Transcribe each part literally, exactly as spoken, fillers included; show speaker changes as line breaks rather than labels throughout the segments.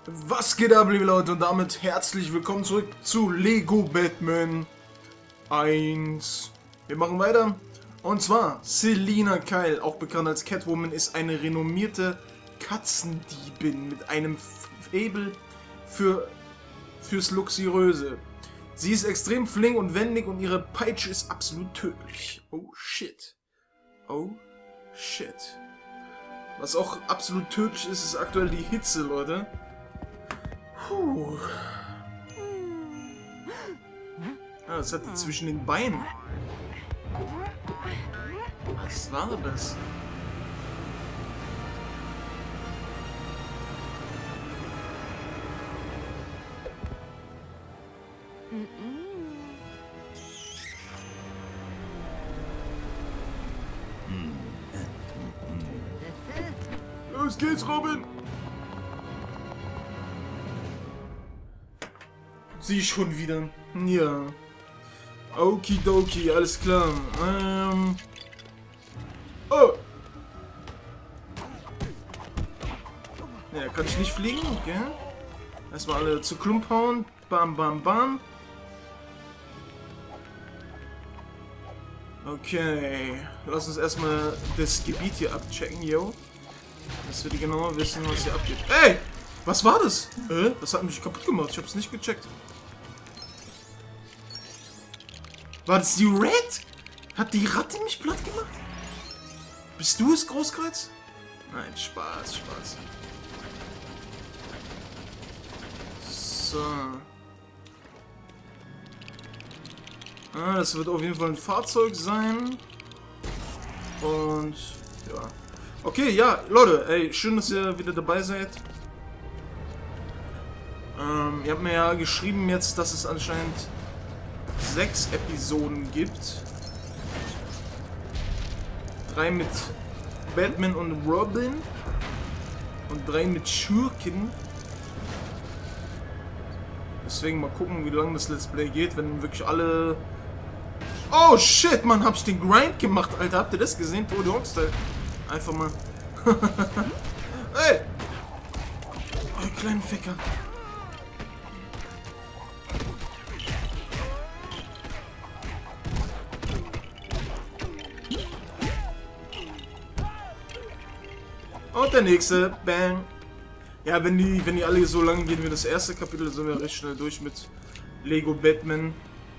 Was geht ab, liebe Leute, und damit herzlich willkommen zurück zu Lego Batman eins. Wir machen weiter. Und zwar, Selina Kyle, auch bekannt als Catwoman, ist eine renommierte Katzendiebin mit einem Faible für, fürs Luxuriöse. Sie ist extrem flink und wendig und ihre Peitsche ist absolut tödlich. Oh shit. Oh shit. Was auch absolut tödlich ist, ist aktuell die Hitze, Leute. Puh. Ah, das hat die zwischen den Beinen. Was war das? Los geht's, Robin! Sie schon wieder. Ja. Okidoki, alles klar. Ähm. Oh! Ja, kann ich nicht fliegen, gell? Erstmal alle zu Klump hauen. Bam, bam, bam. Okay. Lass uns erstmal das Gebiet hier abchecken, yo. Dass wir die genauer wissen, was hier abgeht. Ey! Was war das? Äh? Das hat mich kaputt gemacht. Ich hab's nicht gecheckt. War das die Red? Hat die Ratte mich platt gemacht? Bist du es, Großkreuz? Nein, Spaß, Spaß. So. Ah, das wird auf jeden Fall ein Fahrzeug sein. Und ja. Okay, ja, Leute, ey, schön, dass ihr wieder dabei seid. Ähm, ihr habt mir ja geschrieben jetzt, dass es anscheinend sechs Episoden gibt. Drei mit Batman und Robin und drei mit Schurken. Deswegen mal gucken, wie lange das Let's Play geht, wenn wirklich alle... Oh shit, Mann, hab ich den Grind gemacht, Alter. Habt ihr das gesehen? Tode Hawk-Style. Einfach mal. Hey! Oh, kleinen Ficker. Und der nächste, bang. Ja, wenn die, wenn die alle so lange gehen wie das erste Kapitel, sind wir recht schnell durch mit Lego Batman.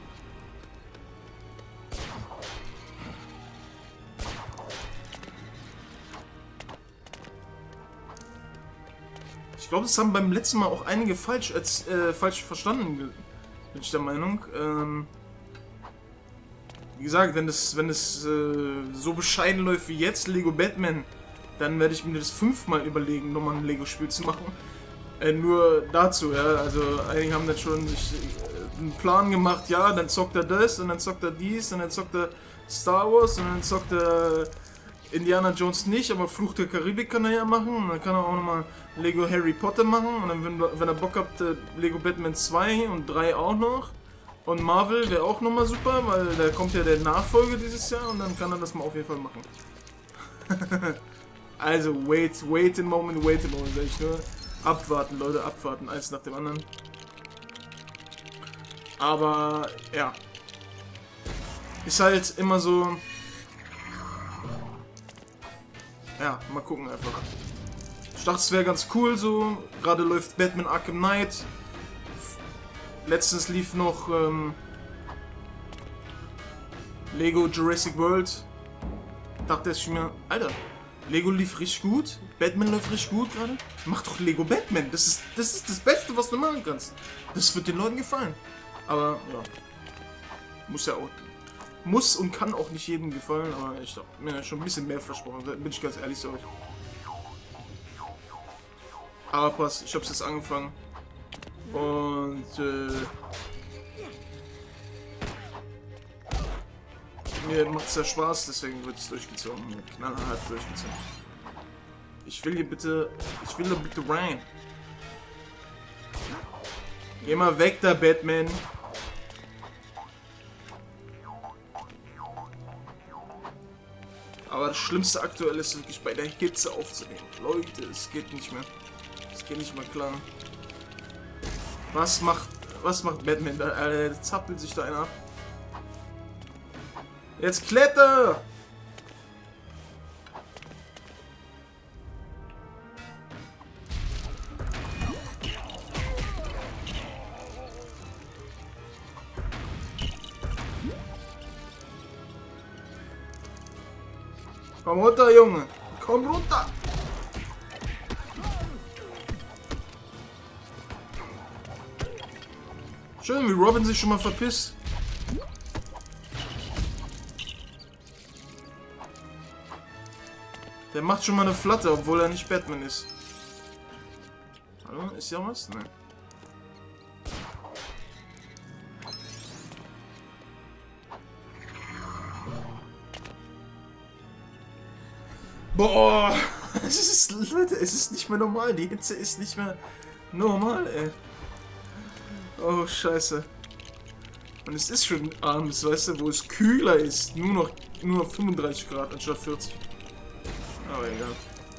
Ich glaube, das haben beim letzten Mal auch einige falsch, als, äh, falsch verstanden, bin ich der Meinung. Ähm, wie gesagt, wenn es wenn es äh, so bescheiden läuft wie jetzt, Lego Batman, dann werde ich mir das fünfmal überlegen, nochmal ein Lego-Spiel zu machen. Äh, nur dazu, ja. Also einige haben dann schon sich äh, einen Plan gemacht, ja, dann zockt er das und dann zockt er dies und dann zockt er Star Wars und dann zockt er Indiana Jones nicht, aber Fluch der Karibik kann er ja machen und dann kann er auch nochmal Lego Harry Potter machen und dann, wenn, wenn er Bock habt, äh, Lego Batman zwei und drei auch noch. Und Marvel wäre auch nochmal super, weil da kommt ja der Nachfolger dieses Jahr und dann kann er das mal auf jeden Fall machen. Also, wait, wait a moment, wait a moment, sag ich nur. Abwarten, Leute, abwarten, eins nach dem anderen. Aber, ja. Ist halt immer so... Ja, mal gucken einfach. Ich dachte, es wäre ganz cool so. Gerade läuft Batman Arkham Knight. Letztens lief noch ähm, Lego Jurassic World. Dachte ich mir, Alter, Lego lief richtig gut. Batman läuft richtig gut gerade. Mach doch Lego Batman. Das ist, das ist das Beste, was du machen kannst. Das wird den Leuten gefallen. Aber, ja. Muss ja auch. Muss und kann auch nicht jedem gefallen. Aber ich habe mir schon ein bisschen mehr versprochen. Da bin ich ganz ehrlich zu euch. Aber passt. Ich habe es jetzt angefangen. Und, äh... mir macht es ja Spaß, deswegen wird es durchgezogen. Knallhart durchgezogen. Ich will hier bitte... Ich will da bitte rein. Geh mal weg da, Batman. Aber das Schlimmste aktuell ist wirklich bei der Hitze aufzunehmen. Leute, es geht nicht mehr. Es geht nicht mehr klar. Was macht, was macht Batman da? Er zappelt sich da einer ab. Jetzt kletter! Komm runter, Junge! Komm runter! Schön, wie Robin sich schon mal verpisst. Der macht schon mal eine Flatte, obwohl er nicht Batman ist. Hallo? Ist ja was? Nein. Boah! Es ist, Leute, es ist nicht mehr normal. Die Hitze ist nicht mehr normal, ey. Oh, scheiße. Und es ist schon abends, weißt du, wo es kühler ist. Nur noch, nur noch fünfunddreißig Grad anstatt vierzig. Aber egal.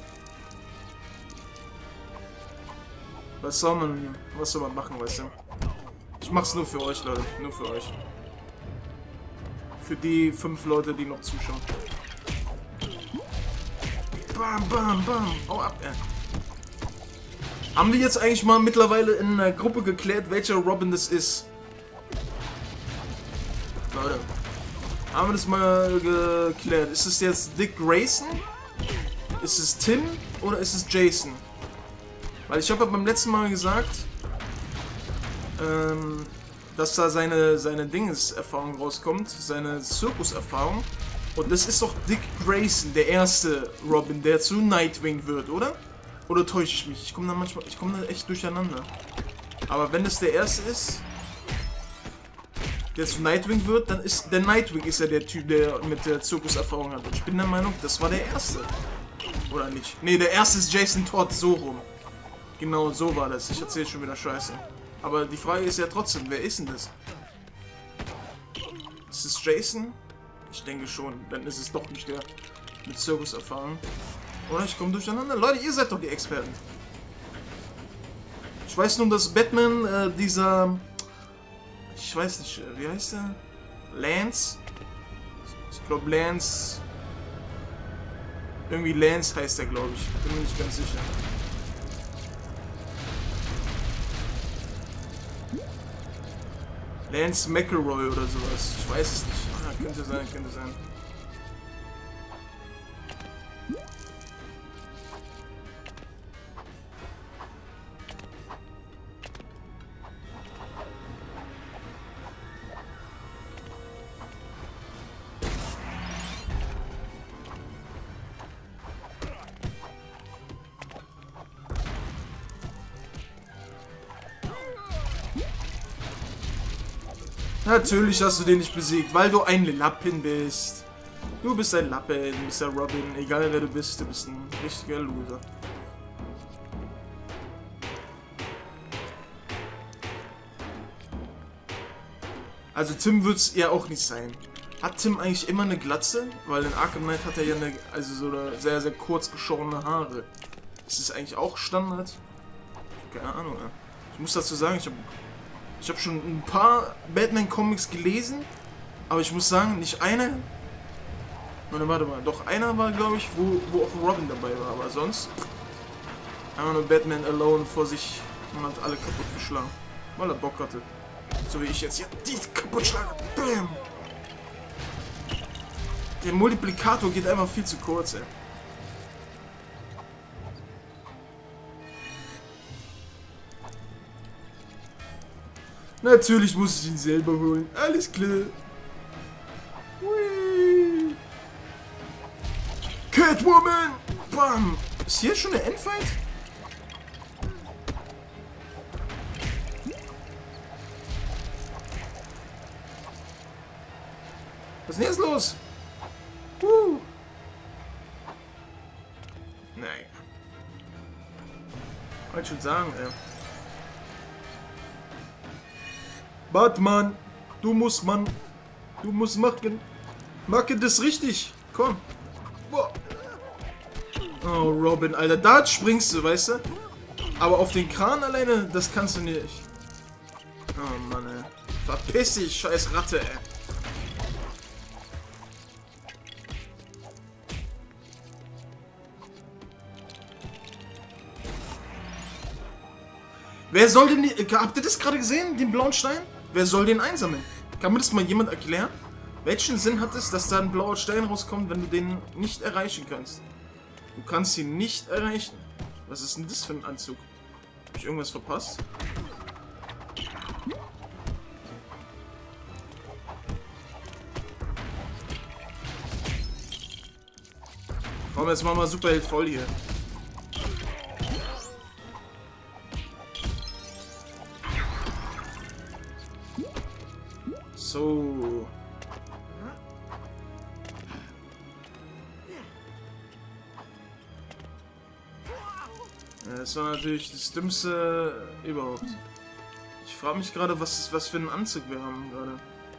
Was soll man, was soll man machen, weißt du? Ich mach's nur für euch, Leute. Nur für euch. Für die fünf Leute, die noch zuschauen. Bam, bam, bam. Hau ab, ey. Haben wir jetzt eigentlich mal mittlerweile in einer Gruppe geklärt, welcher Robin das ist? Leute. Haben wir das mal geklärt? Ist es jetzt Dick Grayson? Ist es Tim oder ist es Jason? Weil ich habe ja beim letzten Mal gesagt, ähm, dass da seine, seine Dinges-Erfahrung rauskommt, seine Zirkus-Erfahrung. Und das ist doch Dick Grayson, der erste Robin, der zu Nightwing wird, oder? Oder täusche ich mich? Ich komme da manchmal, ich komme da echt durcheinander. Aber wenn es der erste ist, der zu Nightwing wird, dann ist der Nightwing ist ja der Typ, der mit der Zirkuserfahrung hat. Und ich bin der Meinung, das war der erste. Oder nicht? Ne, der erste ist Jason Todd, so rum. Genau, so war das. Ich erzähle schon wieder Scheiße. Aber die Frage ist ja trotzdem, wer ist denn das? Ist es Jason? Ich denke schon. Dann ist es doch nicht der mit Zirkuserfahrung. Oder ich komme durcheinander. Leute, ihr seid doch die Experten. Ich weiß nur, dass Batman, äh, dieser... Ich weiß nicht, wie heißt der? Lance? Ich glaube Lance... Irgendwie Lance heißt der, glaube ich. Bin mir nicht ganz sicher. Lance McElroy oder sowas. Ich weiß es nicht. Ah, könnte sein, könnte sein. Natürlich hast du den nicht besiegt, weil du ein Lappen bist. Du bist ein Lappen, Mister Robin. Egal wer du bist, du bist ein richtiger Loser. Also Tim wird es ja auch nicht sein. Hat Tim eigentlich immer eine Glatze? Weil in Arkham Knight hat er ja eine, also so eine sehr, sehr kurz geschorene Haare. Ist das eigentlich auch Standard? Keine Ahnung, ja. Ich muss dazu sagen, ich habe Ich habe schon ein paar Batman-Comics gelesen, aber ich muss sagen, nicht einer... Warte, warte mal, doch einer war, glaube ich, wo, wo auch Robin dabei war, aber sonst... Einfach nur Batman alone vor sich und hat alle kaputt geschlagen, weil er Bock hatte. So wie ich jetzt hier, die kaputt schlagen, bam! Der Multiplikator geht einfach viel zu kurz, ey. Natürlich muss ich ihn selber holen. Alles klar. Hui. Catwoman! Bam! Ist hier schon der Endfight? Was ist denn jetzt los? Uh. Naja. Wollte schon sagen, ey. Batman, du musst, Mann. Du musst machen. Macke das richtig. Komm. Boah. Oh, Robin, Alter. Da springst du, weißt du? Aber auf den Kran alleine, das kannst du nicht. Oh Mann, ey. Verpiss dich, scheiß Ratte, ey. Wer soll denn die... Habt ihr das gerade gesehen, den blauen Stein? Wer soll den einsammeln? Kann mir das mal jemand erklären? Welchen Sinn hat es, dass da ein blauer Stein rauskommt, wenn du den nicht erreichen kannst? Du kannst ihn nicht erreichen. Was ist denn das für ein Anzug? Hab ich irgendwas verpasst? Komm, jetzt machen wir Superheld voll hier. So. Das war natürlich das Dümmste überhaupt. Ich frage mich gerade, was, was für einen Anzug wir haben gerade.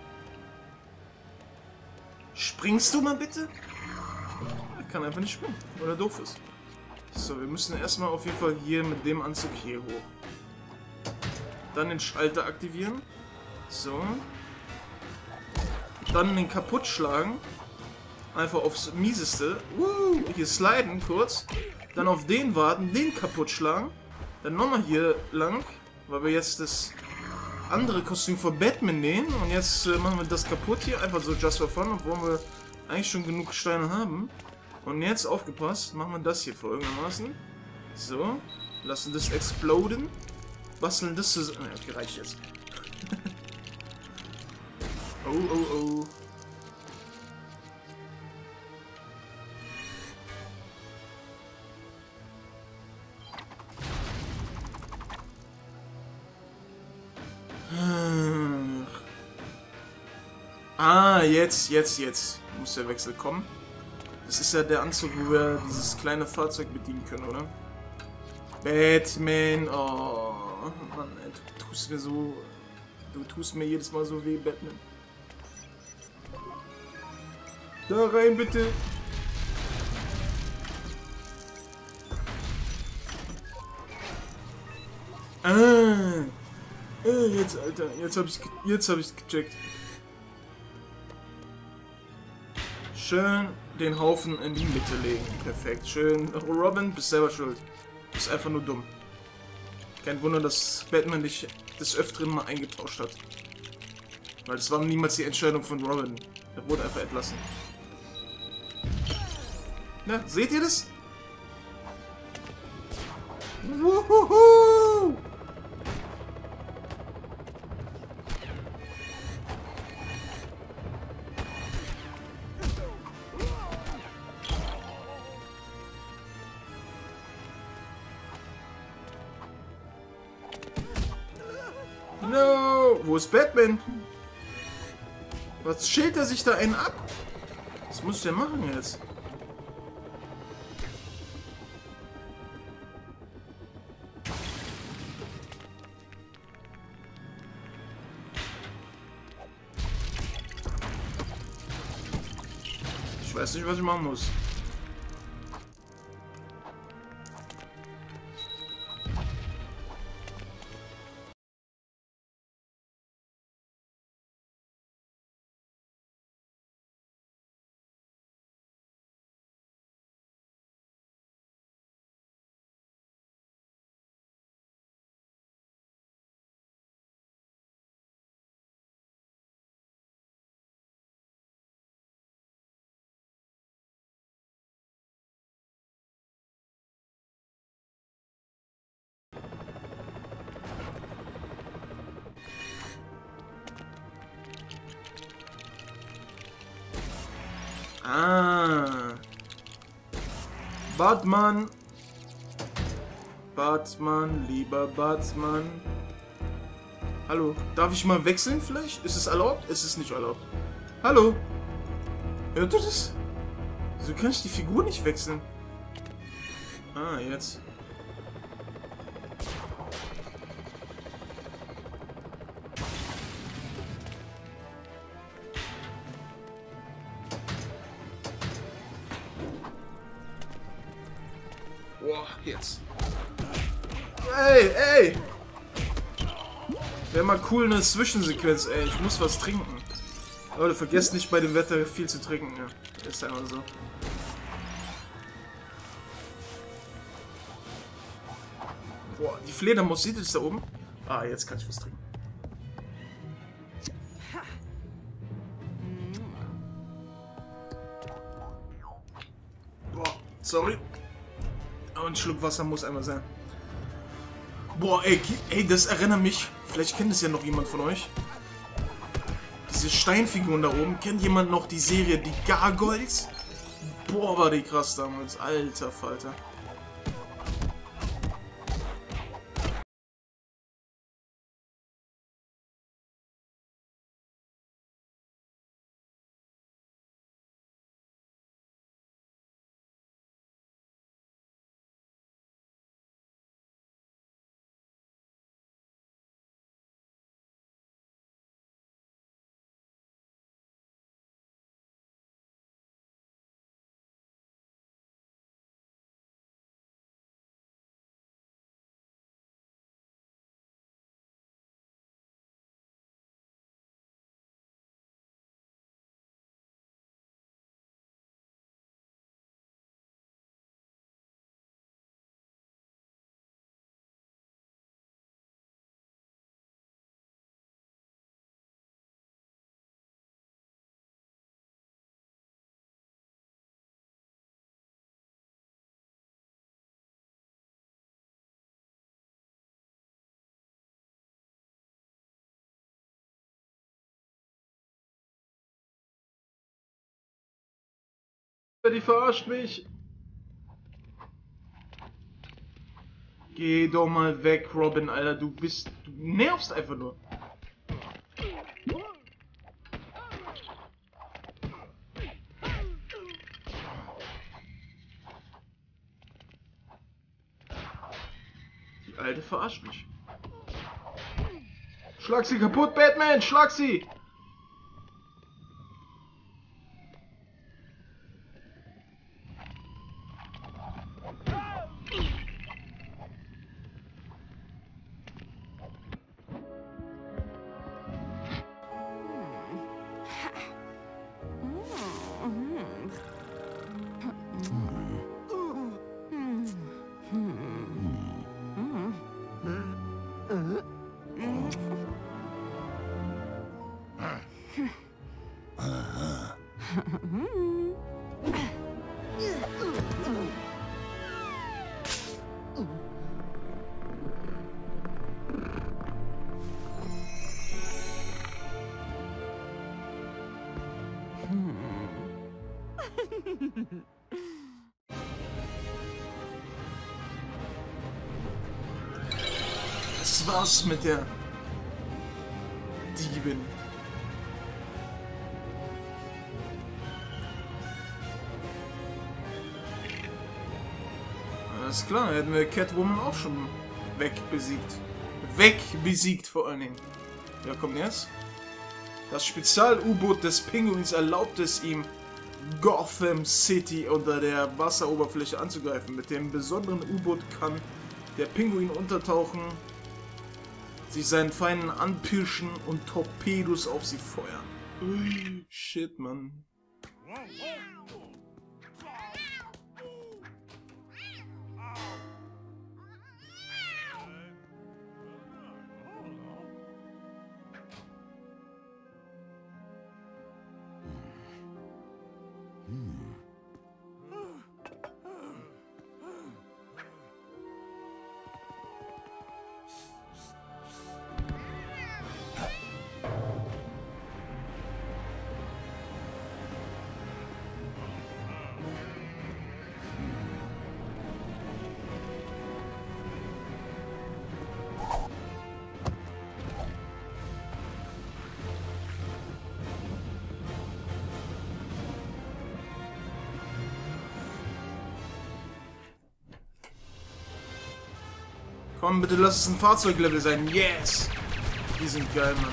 Springst du mal bitte? Er kann einfach nicht springen, weil er doof ist. So, wir müssen erstmal auf jeden Fall hier mit dem Anzug hier hoch. Dann den Schalter aktivieren. So. Dann den kaputt schlagen. Einfach aufs Mieseste. Uh, hier sliden kurz. Dann auf den warten, den kaputt schlagen. Dann nochmal hier lang, weil wir jetzt das andere Kostüm von Batman nehmen. Und jetzt äh, machen wir das kaputt hier. Einfach so just for fun, obwohl wir eigentlich schon genug Steine haben. Und jetzt, aufgepasst, machen wir das hier folgendermaßen. So. Lassen das exploden. Basteln das zusammen. Ne, okay, reicht jetzt. Oh, oh, oh. Ah, jetzt, jetzt, jetzt muss der Wechsel kommen. Das ist ja der Anzug, wo wir dieses kleine Fahrzeug bedienen können, oder? Batman, oh Mann, ey, du tust mir so, du tust mir jedes Mal so weh, Batman. Da rein, bitte. Ah, ah jetzt, Alter, jetzt hab ich's, jetzt hab ich's gecheckt. Schön den Haufen in die Mitte legen. Perfekt. Schön. Robin, bist selber schuld. Bist einfach nur dumm. Kein Wunder, dass Batman dich des Öfteren mal eingetauscht hat. Weil das war niemals die Entscheidung von Robin. Er wurde einfach entlassen. Na, seht ihr das? Wuhuhu! No! Wo ist Batman? Was schält er sich da einen ab? Was muss ich denn machen jetzt? Ich weiß nicht, was ich machen muss. Ah. Batman. Batman, lieber Batman. Hallo, darf ich mal wechseln vielleicht? Ist es erlaubt? Ist es nicht erlaubt? Hallo? Hört ihr das? Wieso kann ich die Figur nicht wechseln? Ah, jetzt. Boah, jetzt. Ey, ey! Wäre mal cool eine Zwischensequenz, ey. Ich muss was trinken. Leute, vergesst nicht bei dem Wetter viel zu trinken. Ja, ist einfach so. Boah, die Fledermaus sieht es da oben. Ah, jetzt kann ich was trinken. Boah, sorry. Aber ein Schluck Wasser muss einmal sein. Boah, ey, ey, das erinnert mich. Vielleicht kennt es ja noch jemand von euch. Diese Steinfiguren da oben. Kennt jemand noch die Serie Die Gargoyles? Boah, war die krass damals. Alter Falter. Die verarscht mich. Geh doch mal weg, Robin, Alter. Du bist... Du nervst einfach nur. Die Alte verarscht mich. Schlag sie kaputt, Batman! Schlag sie! Das war's mit der Diebin. Alles klar, hätten wir Catwoman auch schon wegbesiegt. Wegbesiegt vor allen Dingen. Ja, kommt jetzt. Das Spezial-U-Boot des Pinguins erlaubt es ihm, Gotham City unter der Wasseroberfläche anzugreifen. Mit dem besonderen U-Boot kann der Pinguin untertauchen, sich seinen Feinden anpirschen und Torpedos auf sie feuern. Ui, shit, Mann. Komm, bitte lass es ein Fahrzeuglevel sein. Yes! Die sind geil, Mann.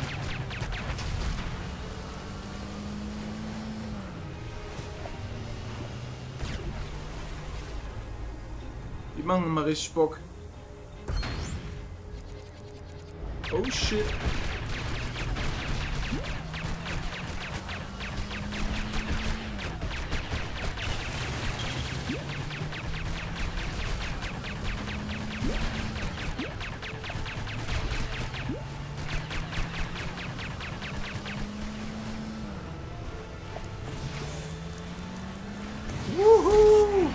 Die machen immer richtig Bock. Oh shit. Woohoo!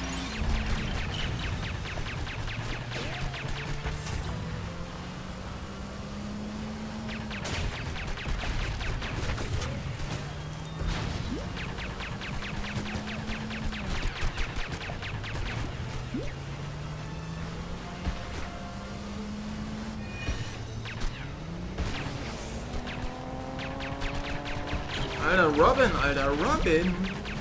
Alter, Robin, Alter, Robin!